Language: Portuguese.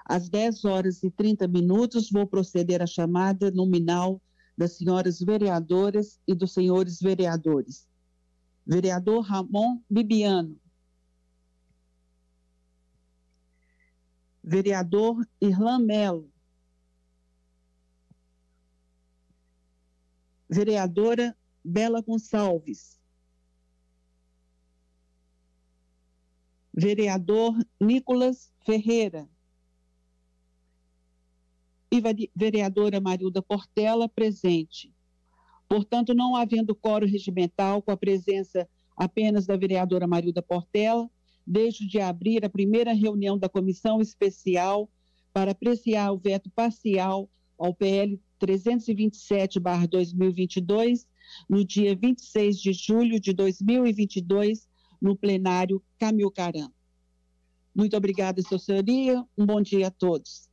Às 10h30, vou proceder à chamada nominal das senhoras vereadoras e dos senhores vereadores. Vereador Ramon Bibiano. Vereador Irlan Melo. Vereadora Bela Gonçalves. Vereador Nicolas Ferreira. E vereadora Marilda Portela, presente. Portanto, não havendo quórum regimental, com a presença apenas da vereadora Marilda Portela, deixo de abrir a primeira reunião da Comissão Especial para apreciar o veto parcial ao PL 327/2022, no dia 26 de julho de 2022, no plenário Camilcarã. Muito obrigada, Sua Senhoria. Um bom dia a todos.